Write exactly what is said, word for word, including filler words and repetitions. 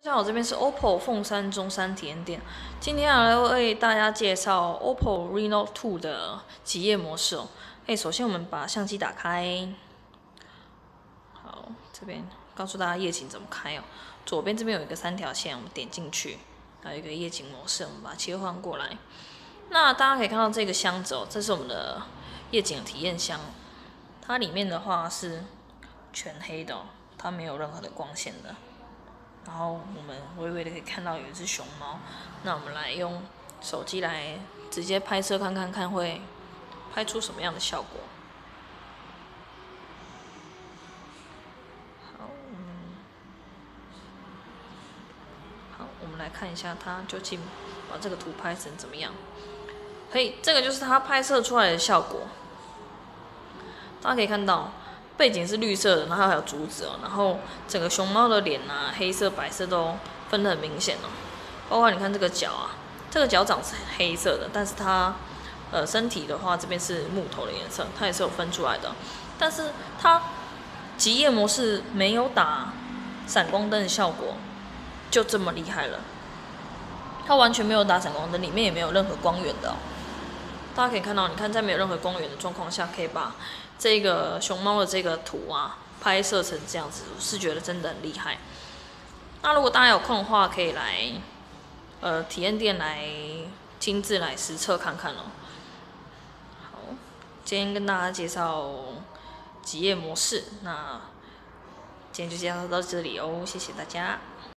大家好，这边是 O P P O 凤山中山体验店。今天要来为大家介绍 O P P O Reno 二的极夜模式哦。哎，首先我们把相机打开，好，这边告诉大家夜景怎么开哦。左边这边有一个三条线，我们点进去，还有一个夜景模式，我们把它切换过来。那大家可以看到这个箱子哦，这是我们的夜景体验箱，它里面的话是全黑的哦，它没有任何的光线的。然后我们微微的可以看到有一只熊猫，那我们来用手机来直接拍摄看看看会拍出什么样的效果。好，嗯，好，我们来看一下它究竟把这个图拍成怎么样。可以，这个就是它拍摄出来的效果。大家可以看到，背景是绿色的，然后还有竹子哦，然后整个熊猫的脸啊，黑色、白色都分得很明显哦。包括你看这个脚啊，这个脚掌是黑色的，但是它呃身体的话，这边是木头的颜色，它也是有分出来的。但是它极夜模式没有打闪光灯的效果，就这么厉害了。它完全没有打闪光灯，里面也没有任何光源的哦。大家可以看到，你看在没有任何光源的状况下，可以把这个熊猫的这个图啊拍摄成这样子，我是觉得真的很厉害。那如果大家有空的话，可以来呃体验店来亲自来实测看看哦。好，今天跟大家介绍极夜模式，那今天就介绍到这里哦，谢谢大家。